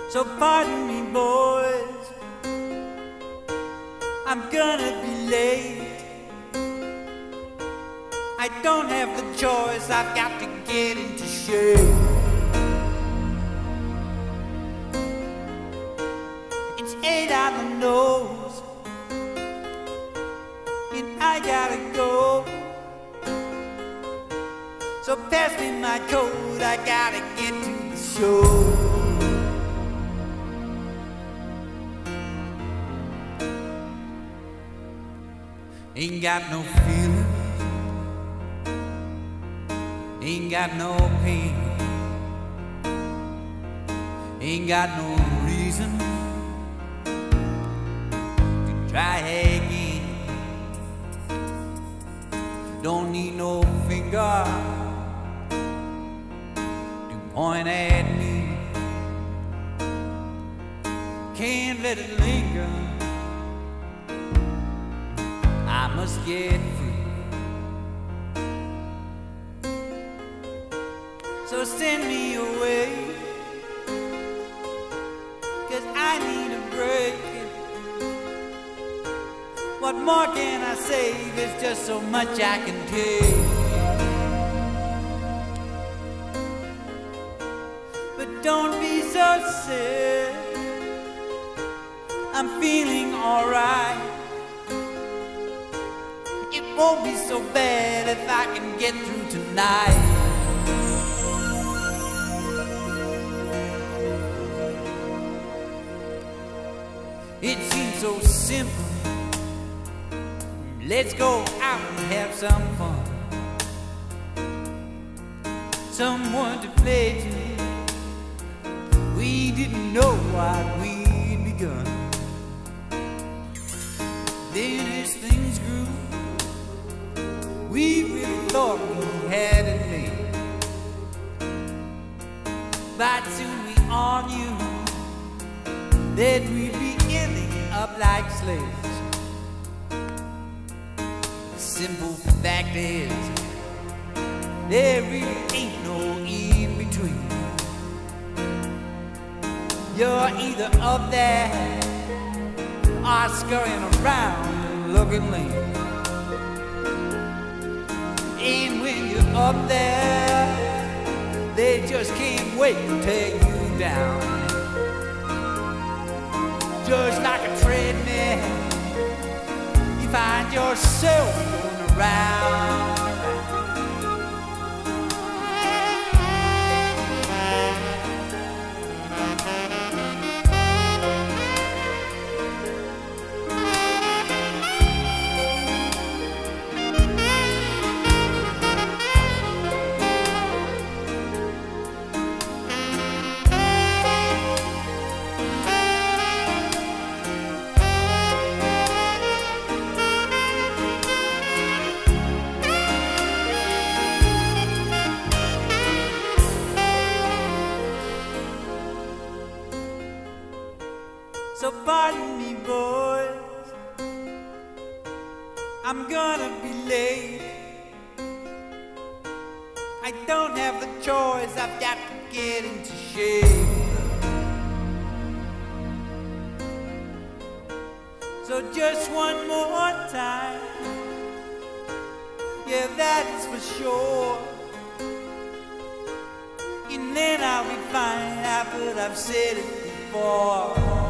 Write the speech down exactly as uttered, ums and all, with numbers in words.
So pardon me, boys, I'm gonna be late. I don't have the choice, I've got to get into shape. It's eight on the nose, and I gotta go. So pass me my coat, I gotta get to the show. Ain't got no feelings, ain't got no pain, ain't got no reason to try again. Don't need no finger to point at me, can't let it linger, I must get free. So send me away, 'cause I need a break. What more can I say? There's just so much I can take. But don't be so sad, I'm feeling alright. It won't be so bad if I can get through tonight. It seems so simple. Let's go out and have some fun. Someone to play to. We didn't know what we'd begun. Then as things grew, we really thought we had it made. But soon we all knew that we'd be ending up like slaves. The simple fact is, there really ain't no in-between. You're either up there or scurrying around looking lame. And when you're up there, they just can't wait to take you down. Just like a treadmill, you find yourself going around. So pardon me, boys, I'm gonna be late. I don't have the choice, I've got to get into shape. So just one more time, yeah, that is for sure. And then I'll be fine after I've said it before.